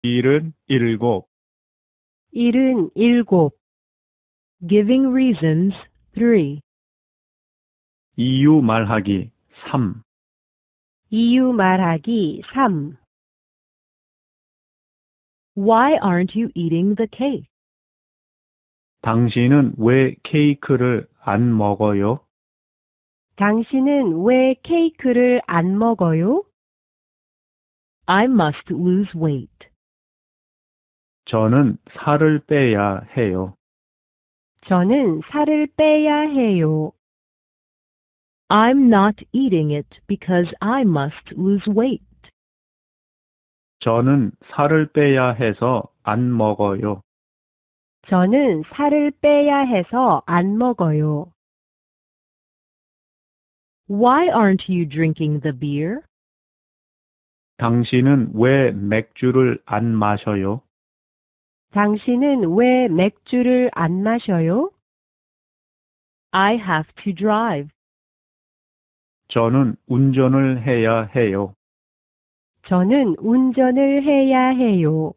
일흔 일곱. Giving reasons 3. 이유 말하기 3. 이유 말하기 3. Why aren't you eating the cake? 당신은 왜 케이크를 안 먹어요? 당신은 왜 케이크를 안 먹어요? I must lose weight. 저는 살을 빼야 해요. 저는 살을 빼야 해요. I'm not eating it because I must lose weight. 저는 살을 빼야 해서 안 먹어요. 저는 살을 빼야 해서 안 먹어요. Why aren't you drinking the beer? 당신은 왜 맥주를 안 마셔요? 당신은 왜 맥주를 안 마셔요? I have to drive. 저는 운전을 해야 해요. 저는 운전을 해야 해요.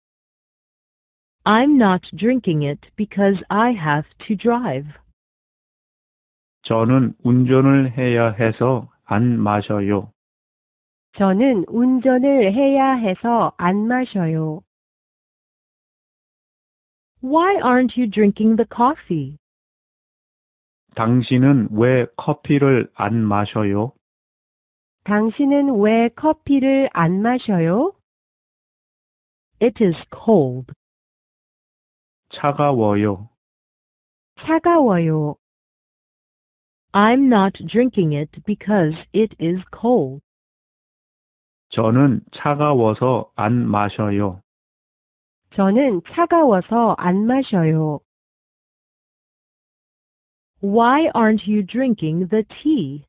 I'm not drinking it because I have to drive. 저는 운전을 해야 해서 안 마셔요. 저는 운전을 해야 해서 안 마셔요. Why aren't you drinking the coffee? 당신은 왜 커피를 안 마셔요? 당신은 왜 커피를 안 마셔요? It is cold. 차가워요. 차가워요. I'm not drinking it because it is cold. 저는 차가워서 안 마셔요. 저는 차가워서 안 마셔요. Why aren't you drinking the tea?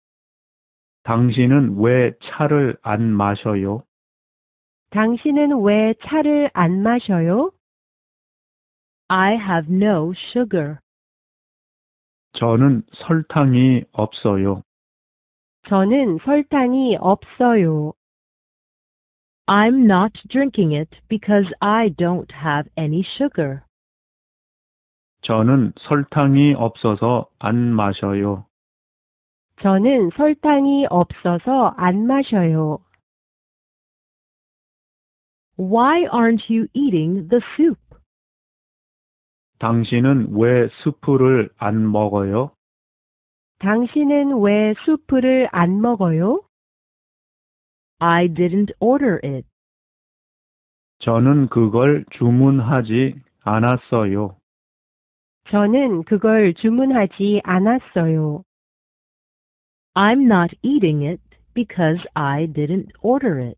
당신은 왜 차를 안 마셔요? 당신은 왜 차를 안 마셔요? I have no sugar. 저는 설탕이 없어요. 저는 설탕이 없어요. I'm not drinking it because I don't have any sugar. 저는 설탕이 없어서 안 마셔요. 저는 설탕이 없어서 안 마셔요. Why aren't you eating the soup? 당신은 왜 스프를 안 먹어요? 당신은 왜 수프를 안 먹어요? I didn't order it. 저는 그걸 주문하지 않았어요. 저는 그걸 주문하지 않았어요. I'm not eating it because I didn't order it.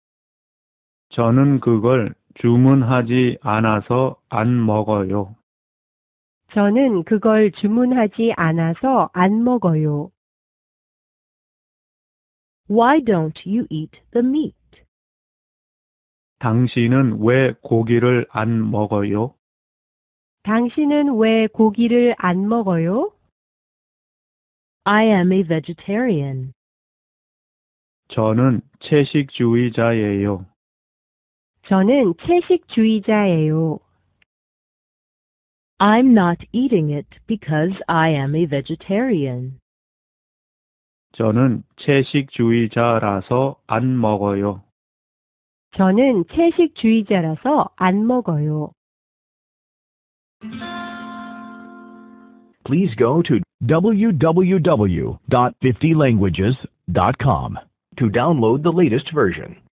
저는 그걸 주문하지 않아서 안 먹어요. 저는 그걸 주문하지 않아서 안 먹어요. Why don't you eat the meat? 당신은 왜 고기를 안 먹어요? 당신은 왜 고기를 안 먹어요? I am a vegetarian. 저는 채식주의자예요. 저는 채식주의자예요. I'm not eating it because I am a vegetarian. 저는 채식주의자라서 안 먹어요. 저는 채식주의자라서 안 먹어요. Please go to www.50languages.com to download the latest version.